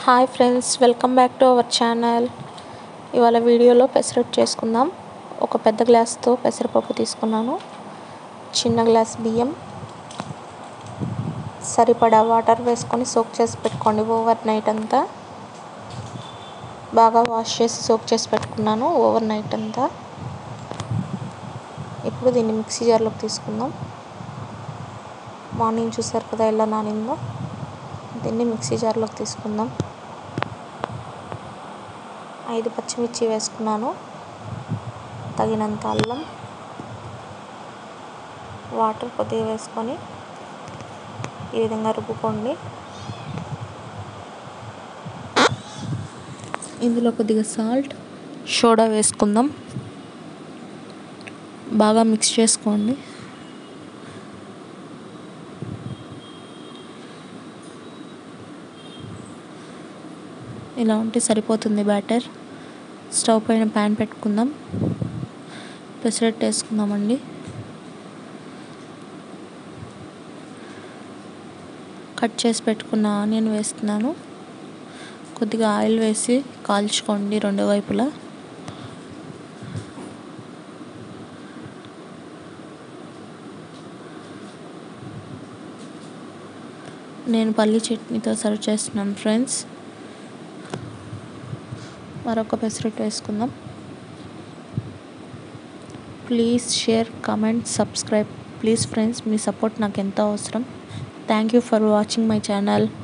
Hi friends, welcome back to our channel. ఇవాళ వీడియోలో పెసరట్టు చేసుకుందాం. ఒక పెద్ద గ్లాస్తో పెసరపప్పు తీసుకున్నాను, చిన్న గ్లాస్ బియ్యం, సరిపడా వాటర్ వేసుకొని సోక్ చేసి పెట్టుకోండి. ఓవర్ నైట్ అంతా బాగా వాష్ చేసి సోక్ చేసి పెట్టుకున్నాను ఓవర్ నైట్ అంతా. ఇప్పుడు దీన్ని మిక్సీ జార్లోకి తీసుకుందాం. మార్నింగ్ చూసారు కదా ఎలా నానిందో. దీన్ని మిక్సీ జార్లోకి తీసుకుందాం. 5 పచ్చిమిర్చి వేసుకున్నాను, తగినంత అల్లం, వాటర్ కొద్దిగా వేసుకొని ఈ విధంగా రుబ్బుకోండి. ఇందులో కొద్దిగా సాల్ట్, సోడా వేసుకుందాం. బాగా మిక్స్ చేసుకోండి. ఇలా ఉంటే సరిపోతుంది బ్యాటర్. స్టవ్ పైన ప్యాన్ పెట్టుకుందాం. పెసరట్టు వేసుకుందామండి. కట్ చేసి పెట్టుకున్న ఆనియన్ వేస్తున్నాను. కొద్దిగా ఆయిల్ వేసి కాల్చుకోండి రెండు వైపులా. నేను పల్లి చట్నీతో సర్వ్ చేస్తున్నాను ఫ్రెండ్స్. మరొక పెసరట్టు వేసుకుందాం. Please share, comment, subscribe please friends. మీ సపోర్ట్ నాకు ఎంతో అవసరం. Thank you for watching my channel.